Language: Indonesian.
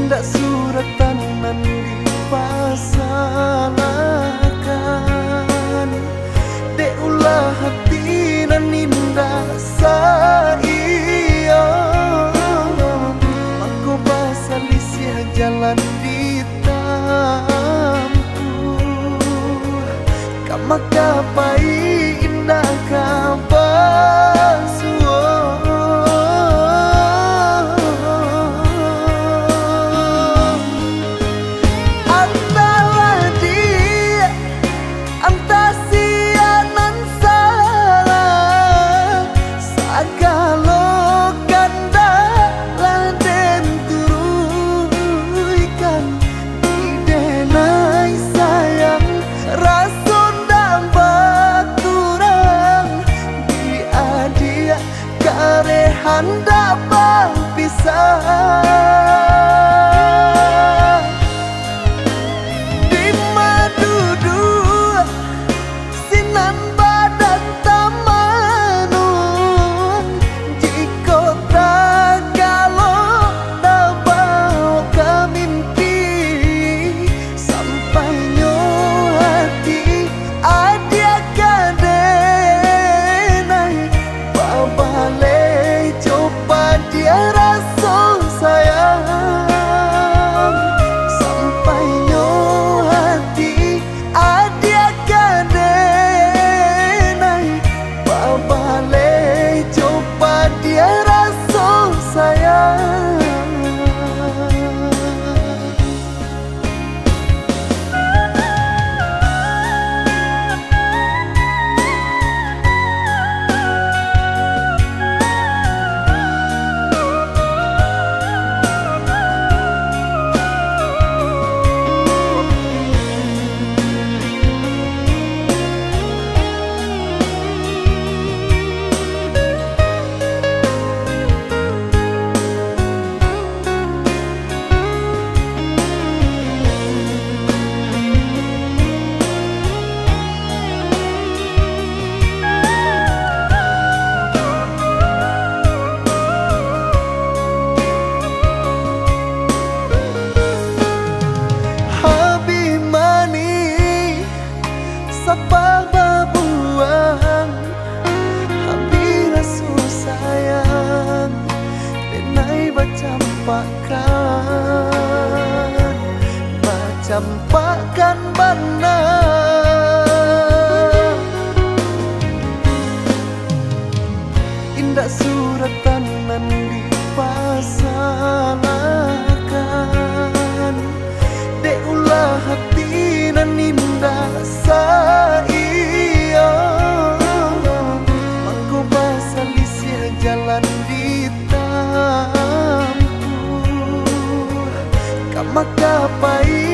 Indah suratan nan dipasalakan, dek ulah hati nan indah saya. Aku basah lisih jalan ditampu, kamaka pai indah kabasuh. Hendak berpisah di madudu sinan badan tamanun, jika tak kalau tak bawa ke mimpi sampai hati adia kadenai babale dia rasa sayang sampai hati adia kadenai babale coba dia rasa sayang. Sapa babuang hampir rasu sayang denai bacampakan bana indah suratan nan dipasalakan, dek ulah hati nan indah saya. Aku basah lisih jalan ditampu, kamaka pai